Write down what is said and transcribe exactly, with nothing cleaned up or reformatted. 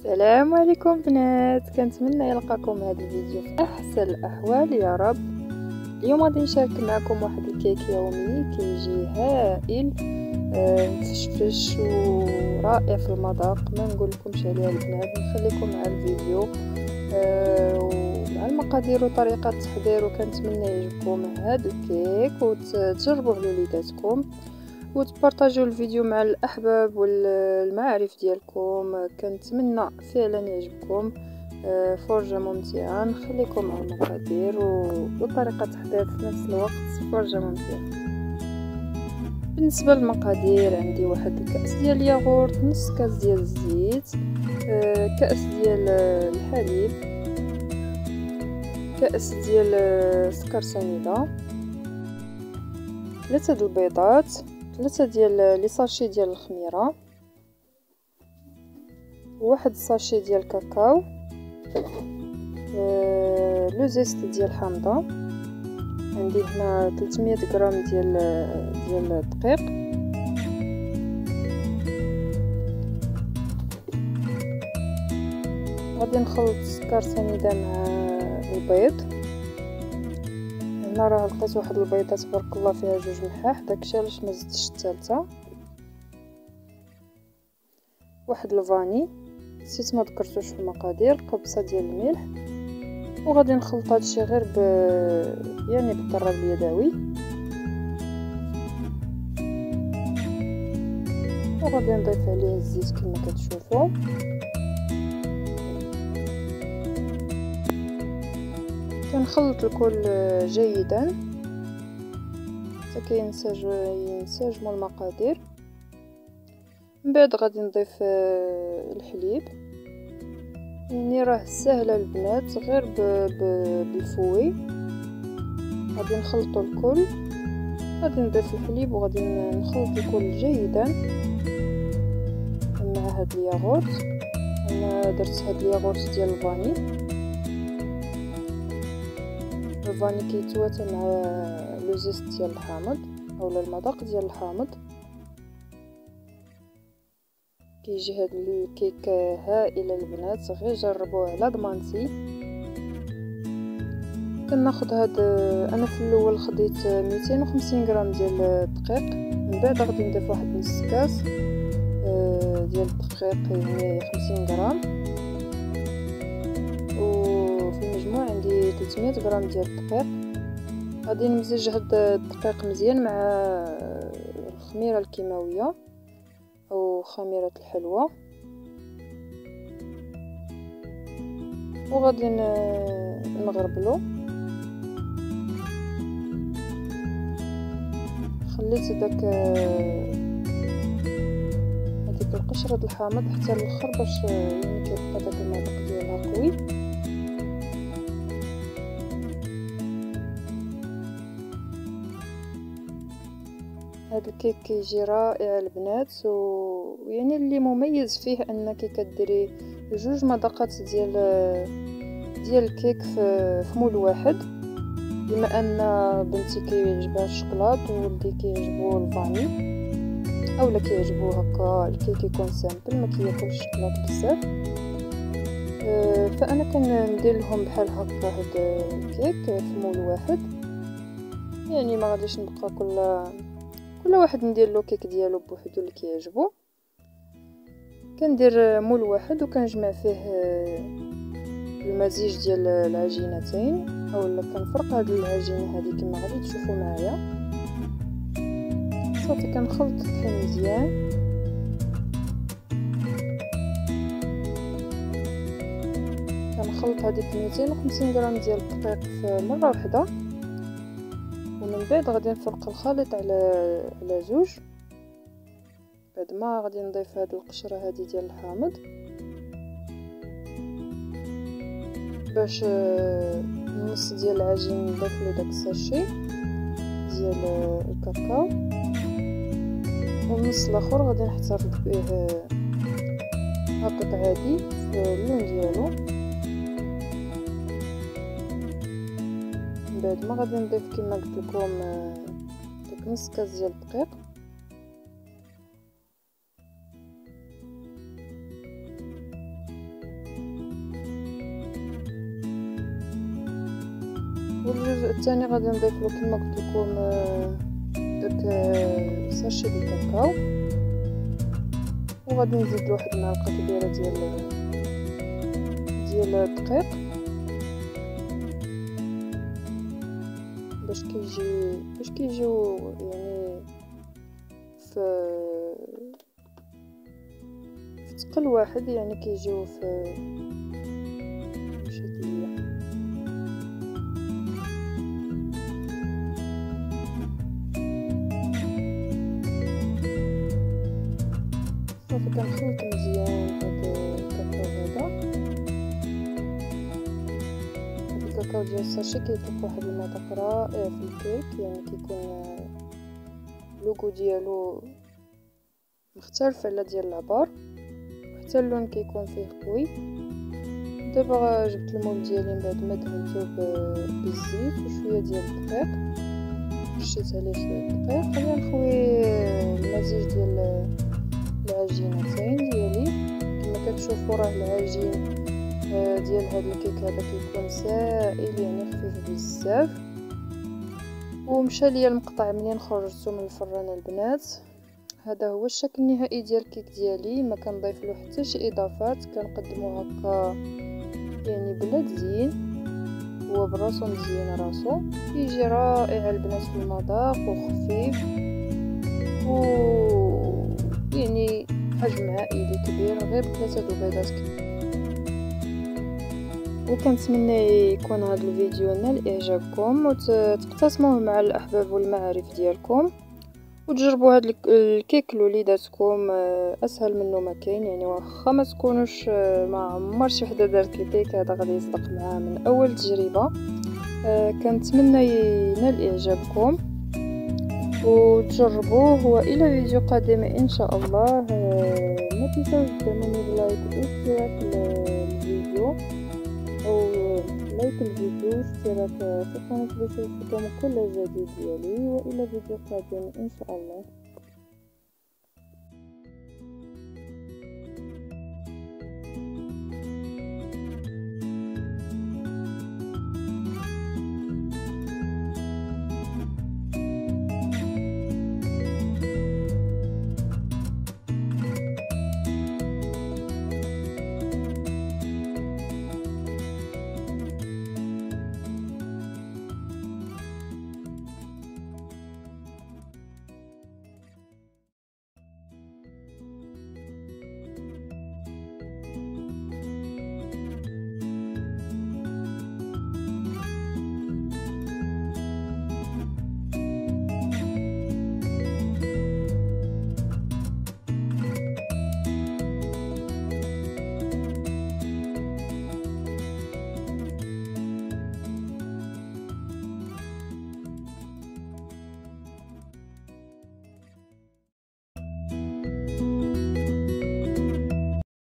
السلام عليكم بنات، كنتمنى يلقاكم هذا الفيديو في احسن الاحوال يا رب. اليوم غادي نشارك معكم واحد الكيك يومي كيجي هائل، آه، مفشفش ورائع في المذاق. ما نقول لكمش عليه البنات، نخليكم مع الفيديو آه، ومع المقادير وطريقه التحضير، وكنتمنى يعجبكم هذا الكيك وتجربوه لوليداتكم وتبارطاجوا الفيديو مع الاحباب والمعارف ديالكم. كنتمنى فعلا يعجبكم. فرجه ممتعه، نخليكم مع المقادير وطريقه التحضير في نفس الوقت. فرجه ممتعه. بالنسبه للمقادير، عندي واحد الكاس ديال الياغورت، نص كاس ديال الزيت، كاس ديال الحليب، كاس ديال سكر سنيده، ثلاثه د البيضات، ثلاثة ديال لي ساشي ديال الخميره، واحد ساشي ديال الكاكاو، آه، لو زيست ديال الحامضه. عندي هنا ثلاثمية غرام ديال ديال الدقيق، غادي نخلط السكر سنيده مع البيض. هنا راه لقيت واحد البيضه تبارك الله فيها جوج ملحاح، داكشي علاش ما زدتش الثالثه. واحد الفاني، نسيت ما ذكرتوش في المقادير، قبصه ديال الملح. وغادي نخلط هادشي غير ب يعني بالضرب اليدوي، وغادي نضيف عليه الزيت كما كتشوفوا. كنخلط الكل جيدا حتى كينسجم ينسجموا المقادير. من بعد غادي نضيف الحليب، يعني راه سهله البنات، غير بالفوي. غادي نخلطوا الكل، غادي نضيف الحليب وغادي نخلط الكل جيدا مع هاد الياغورت. انا درت هاد الياغورت ديال الفاني. الفاني كيتواتى مع لو زيست ديال الحامض اولا المذاق ديال الحامض. كيجي هاد الكيك هائله البنات، غير جربوه على ضمانتي. كناخذ هاد انا في الاول خديت مئتين وخمسين غرام ديال الدقيق، من بعد غادي نضيف واحد نص كاس ديال الدقيق، يعني خمسين غرام، وفي المجموع عندي ثلاثمية غرام ديال الدقيق. غادي نمزج هاد الدقيق مزيان مع الخميره الكيماويه او خميره الحلوى، وغادي نغربلو. خليت داك هذيك القشره د الحامض حتى الاخر باش يعني كيبقى داك المذاق ديالها قوي. هذا الكيك كيجي رائع البنات، ويعني اللي مميز فيه انك كديري جوج مذاقات ديال ديال الكيك في مول واحد، بما ان بنتي كيعجبها الشوكولات وولدي كيعجبو الفاني، اولا كيعجبو هكا الكيك يكون سامبل ما كياكلش الشوكولات بزاف. فانا كندير لهم بحال هكا هاد الكيك في مول واحد، يعني ما غاديش نبقى كل كل واحد ندير له كيك ديالو بوحدو اللي كيعجبو. كندير مول واحد وكنجمع فيه المزيج ديال العجينتين، اولا كنفرق هاد العجينه هذه كما غادي تشوفوا معايا. صافي كنخلط الطحين مزيان، كنخلط هذيك مئتين وخمسين غرام ديال الدقيق في مره واحده، ومن بعد غادي نفرق الخليط على على زوج. بعد ما غادي نضيف هاد القشره هذه ديال الحامض باش النص ديال العجين نضيف له داك الساشي ديال الكاكاو، والنص الاخر غادي نحتفظ به هكا عادي في اللون ديالو. من بعد ما غادي نضيف كما قلت لكم داك نص كاس ديال الدقيق، الجزء الثاني غادي نضيف له كما قلت لكم داك ساشي ديال الكاكاو، وغادي نزيد له واحد المعلقه كبيره ديال ديال الدقيق باش كيجي باش كيجيو يعني في في ثقل واحد، يعني كيجيو في شديه. صافي كنخلط مزيان هاد الكاكاو هذا. هاد الكاكاو ديال الساشي كيطلق واحد المذاق رائع في الكيك، يعني كيكون اللوغو ديالو مختلف على ديال العبار، حتى اللون كيكون فيه قوي. دابا جبت المول ديالي من بعد ما دهنته بالزيت وشويه ديال الدقيق، رشيت عليه شويه الدقيق. غادي نخوي المزيج ديال العجينتين ديالي. كما كتشوفوا راه العجين ديال هذا الكيك هذا كيكون سائل، يعني خفيف بزاف. ومشى ليا المقطع منين خرجته من الفران البنات. هذا هو الشكل النهائي ديال الكيك ديالي، ما كنضيف له حتى شي اضافات، كنقدمه هكا يعني بلا تزيين، هو براسو مزيان راسو، كيجي رائع البنات في المذاق وخفيف، و يعني حجم عائلي كبير غير بثلاثه البيضات. وكنتمنى يكون هذا الفيديو نال اعجابكم وتقتسموه مع الاحباب والمعارف ديالكم، وتجربوا هذا الكيك لوليداتكم. اسهل منه ما كاين، يعني واخا ما تكونوش ما عمر شي وحده دارت الكيك هذا غادي يصدق معاه من اول تجربه. كنتمنى ينال اعجابكم وتجربوه، والى فيديو قادم ان شاء الله. ما تنسوش تدعموني بلايك واشتراك الفيديو، او لايك الفيديو واشتراك في القناه باش يوصلكم كل جديد ديالي، والى فيديو قادم ان شاء الله.